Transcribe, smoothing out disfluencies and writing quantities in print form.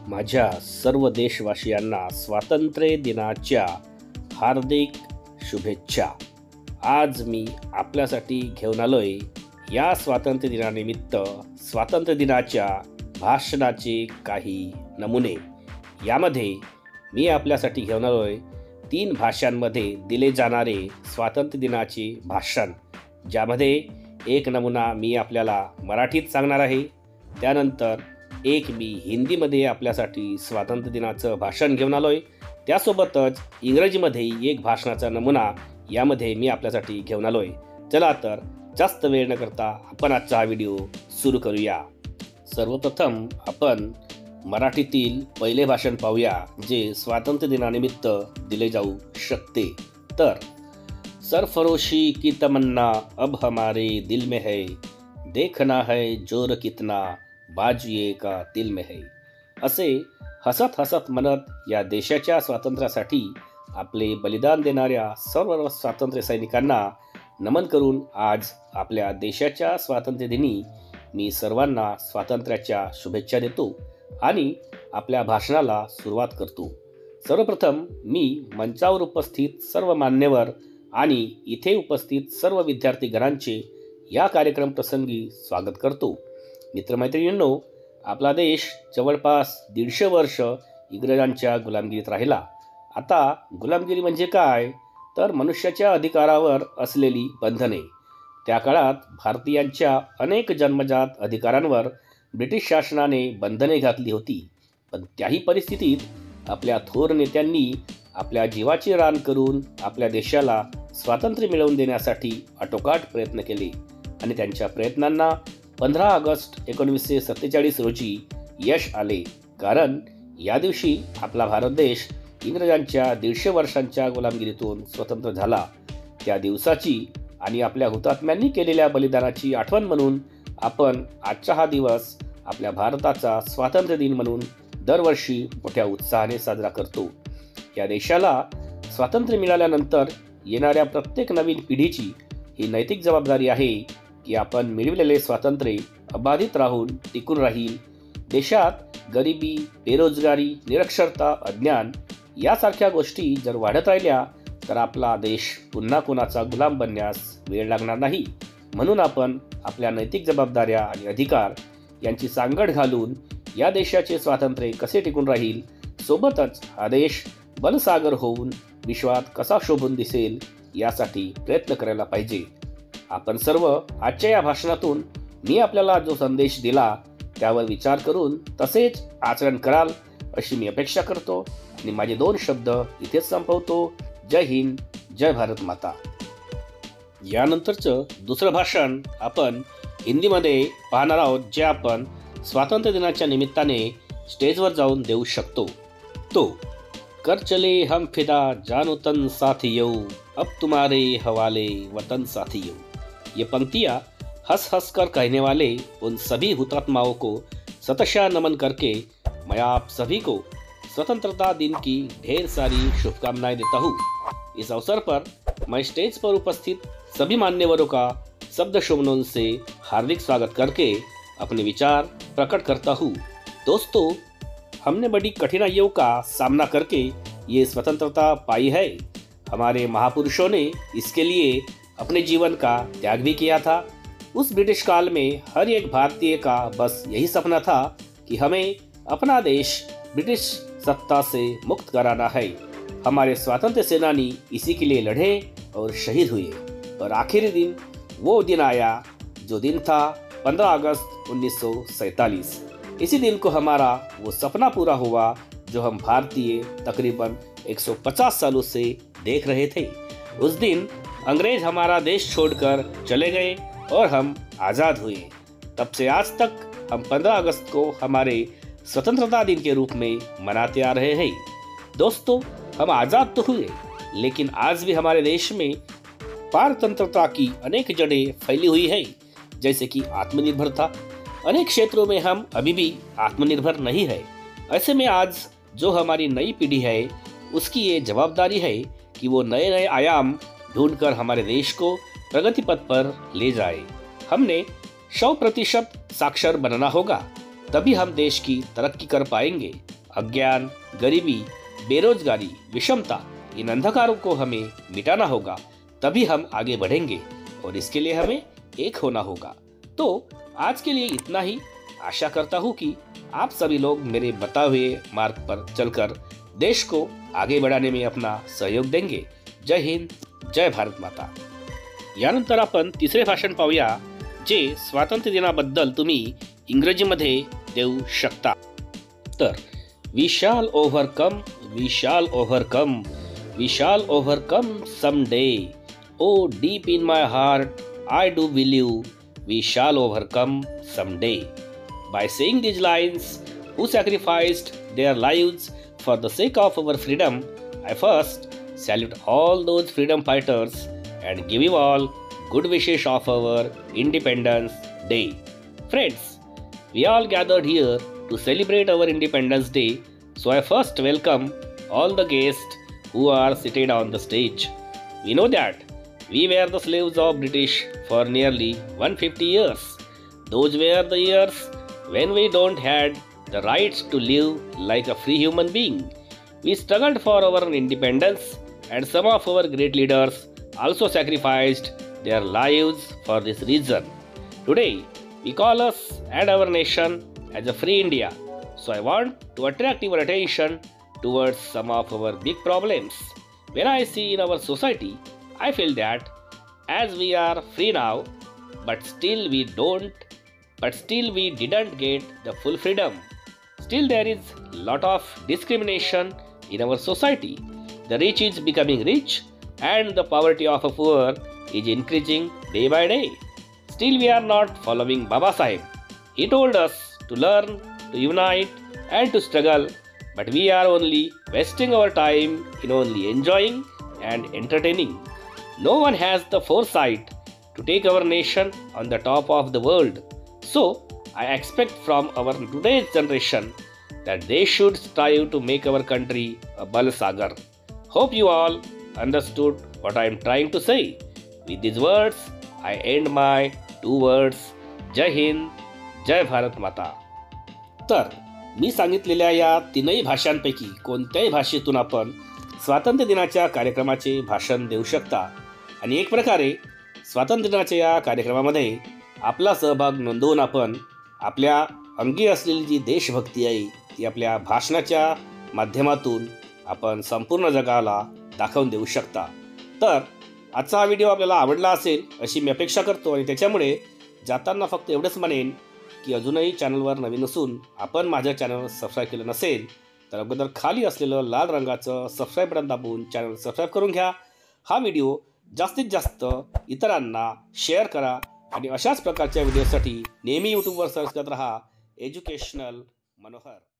माझ्या सर्व देशवासियांना स्वातंत्र्य दिनाच्या हार्दिक शुभेच्छा। आज मी आपल्यासाठी घेऊन आलोय या स्वातंत्र्य दिनानिमित्त स्वातंत्र्य दिनाच्या भाषणाचे काही नमुने। यामध्ये मी आपल्यासाठी घेऊन आलोय 3 भाषांमध्ये दिले जाणारे स्वातंत्र्य दिनाचे भाषण, ज्यामध्ये एक नमुना मी आपल्याला मराठीत सांगणार आहे, त्यानंतर एक मी हिंदीमध्ये आपल्यासाठी स्वातंत्र्य दिनाचं भाषण घेऊन आलोय, त्यासोबतच इंग्रजीमध्ये एक भाषणाचा नमुना यामध्ये मी आपल्यासाठी घेऊन आलोय। चला तर जास्त वेळ न करता आपण आजचा हा व्हिडिओ सुरू करूया। सर्वप्रथम आपण मराठीतील पहिले भाषण पाहूया, जे स्वातंत्र्य दिनानिमित्त दिले जाऊ शकते। तर सरफरोशी की तमन्ना अब हमारे दिल में है, देखना है जोर कितना बाजुए का दिल में है। असे हसत हसत म्हणत या देशाच्या स्वातंत्र्यासाठी आपले बलिदान देणाऱ्या सर्व स्वातंत्र्य सैनिकांना नमन करून आज आपल्या देशाच्या स्वातंत्र्य दिनी मी सर्वांना स्वातंत्र्याच्या शुभेच्छा देतो आणि आपल्या भाषणाला सुरुवात करतो। सर्वप्रथम मी मंचावर उपस्थित सर्व मान्यवर आणि इथे उपस्थित सर्व विद्यार्थीगणांचे या कार्यक्रम प्रसंगी स्वागत करतो। मित्रमैत्रिणींनो, आपला देश जवळपास 150 वर्ष इंग्रजांच्या गुलामगिरीत राहिला। आता गुलामगिरी म्हणजे काय, तर मनुष्याच्या अधिकारावर असलेली बंधने। त्या काळात भारतीयांच्या अनेक जन्मजात अधिकारांवर ब्रिटिश शासनाने बंधने घातली होती, पण त्याही परिस्थितीत आपल्या थोर नेत्यांनी आपल्या जीवाची रान करून आपल्या देशाला स्वातंत्र्य मिळवून देण्यासाठी आटोकाट प्रयत्न केले आणि त्यांच्या प्रयत्नांना 15 ऑगस्ट 1947 रोजी यश आले। कारण या दिवशी आपला भारत देश इंग्रजांच्या 150 वर्षांच्या गुलामगिरीतून स्वतंत्र झाला। त्या दिवसाची आणि आपल्या हुतात्म्यांनी केलेल्या बलिदानाची आठवण म्हणून आपण आजचा हा दिवस आपल्या भारताचा स्वातंत्र्य दिन म्हणून दरवर्षी मोठ्या उत्साहाने साजरा करतो। या देशाला स्वातंत्र्य मिळाल्यानंतर येणाऱ्या प्रत्येक नवीन पिढीची ही नैतिक जबाबदारी आहे की आपण मिळविलेले स्वातंत्र्य अबाधित राहून टिकून राहील। देशात गरिबी, बेरोजगारी, निरक्षरता, अज्ञान यासारख्या गोष्टी जर वाढत राहिल्या तर आपला देश पुन्हा कोणाचा गुलाम बनण्यास वेळ लागणार नाही। म्हणून आपण आपल्या नैतिक जबाबदाऱ्या आणि अधिकार यांची सांगड घालून या देशाचे स्वातंत्र्य कसे टिकून राहील, सोबतच हा देश बलसागर होऊन विश्वात कसा शोभून दिसेल यासाठी प्रयत्न करायला पाहिजे। आपण सर्व आजच्या या भाषणातून मी आपल्याला जो संदेश दिला त्यावर विचार करून तसेच आचरण कराल अशी मी अपेक्षा करतो आणि माझे 2 शब्द इथेच संपवतो। जय हिंद, जय भारत माता। यानंतरचं दुसरं भाषण आपण हिंदीमध्ये पाहणार आहोत, जे आपण स्वातंत्र्य दिनाच्या निमित्ताने स्टेजवर जाऊन देऊ शकतो। तो कर चले हम फिदा जानो तन साथियों, अब तुम्हारे हवाले वतन साथियों। ये पंक्तियाँ हंस हंस कर कहने वाले उन सभी हुतात्माओं को शतशः नमन करके मैं आप सभी को स्वतंत्रता दिन की ढेर सारी शुभकामनाएं देता हूँ। इस अवसर पर मैं स्टेज पर उपस्थित सभी मान्यवरों का शब्द शोभनों से हार्दिक स्वागत करके अपने विचार प्रकट करता हूँ। दोस्तों, हमने बड़ी कठिनाइयों का सामना करके ये स्वतंत्रता पाई है। हमारे महापुरुषों ने इसके लिए अपने जीवन का त्याग भी किया था। उस ब्रिटिश काल में हर एक भारतीय का बस यही सपना था कि हमें अपना देश ब्रिटिश सत्ता से मुक्त कराना है। हमारे स्वातंत्र्य सेनानी इसी के लिए लड़े और शहीद हुए, और आखिरी दिन वो दिन आया जो दिन था 15 अगस्त 1947। इसी दिन को हमारा वो सपना पूरा हुआ जो हम भारतीय तकरीबन 150 सालों से देख रहे थे। उस दिन अंग्रेज हमारा देश छोड़कर चले गए और हम आज़ाद हुए। तब से आज तक हम 15 अगस्त को हमारे स्वतंत्रता दिन के रूप में मनाते आ रहे हैं। दोस्तों, हम आज़ाद तो हुए, लेकिन आज भी हमारे देश में पारतंत्रता की अनेक जड़ें फैली हुई है, जैसे कि आत्मनिर्भरता। अनेक क्षेत्रों में हम अभी भी आत्मनिर्भर नहीं है। ऐसे में आज जो हमारी नई पीढ़ी है उसकी ये जवाबदारी है कि वो नए नए आयाम ढूंढकर हमारे देश को प्रगति पथ पर ले जाए। हमने 100% साक्षर बनना होगा, तभी हम देश की तरक्की कर पाएंगे। अज्ञान, गरीबी, बेरोजगारी, विषमता, इन अंधकारों को हमें मिटाना होगा, तभी हम आगे बढ़ेंगे और इसके लिए हमें एक होना होगा। तो आज के लिए इतना ही। आशा करता हूँ कि आप सभी लोग मेरे बताए हुए मार्ग पर चलकर देश को आगे बढ़ाने में अपना सहयोग देंगे। जय हिंद, जय भारत माता। यानंतर आपण तिसरे भाषण पाहूया, जे स्वातंत्र्य दिनाबद्दल तुम्ही इंग्रजीमध्ये देऊ शकता। तर we shall overcome, we shall overcome, we shall overcome someday. Oh deep in my heart I do believe we shall overcome someday. By saying these lines, who sacrificed their lives for the sake of our freedom, I first salute all those freedom fighters and give you all good wishes of our Independence Day. Friends, we all gathered here to celebrate our Independence Day, so I first welcome all the guests who are seated on the stage. We know that we were the slaves of British for nearly 150 years. Those were the years when we don't had the rights to live like a free human being. We struggled for our independence, and some of our great leaders also sacrificed their lives for this reason. Today, we call us and our nation as a free India. So I want to attract your attention towards some of our big problems. When I see in our society, I feel that as we are free now, but still we didn't get the full freedom. Still there is lot of discrimination in our society. The rich is becoming rich and the poverty of a poor is increasing day by day. Still we are not following Baba Sahib. He told us to learn, to unite and to struggle, but we are only wasting our time in only enjoying and entertaining. No one has the foresight to take our nation on the top of the world. So, I expect from our today's generation that they should strive to make our country a Balasagar. Hope you all understood what I am trying to say. With these words, I end my 2 words. जय हिंद, जय भारत माता. तर मी सांगितलेल्या या तीनही भाषांपैकी कोणत्याही भाषेतून आपण स्वातंत्र्य दिनाच्या कार्यक्रमाचे भाषण देऊ शकता आणि एक प्रकारे स्वातंत्र्य दिनाच्या या कार्यक्रमामध्ये आपला सहभाग नोंदवून आपण आपल्या अंगी असलेली जी देशभक्ती आहे ती आपल्या भाषणाच्या माध्यमातून आपण संपूर्ण जगाला दाखवून देऊ शकता. तर आजचा हा व्हिडिओ आपल्याला आवडला असेल अशी मी अपेक्षा करतो आणि त्याच्यामुळे जाताना फक्त एवढंच म्हणेन की अजूनही चॅनलवर नवीन असून आपण माझ्या चॅनलवर सबस्क्राईब केलं नसेल तर अगोदर खाली असलेलं लाल रंगाचं सबस्क्राईब बटन दाबून चॅनल सबस्क्राईब करून घ्या. हा व्हिडिओ जास्तीत जास्त इतरांना शेअर करा आणि अशाच प्रकारच्या व्हिडिओसाठी नेहमी यूट्यूबवर सर्च करत राहा एज्युकेशनल मनोहर.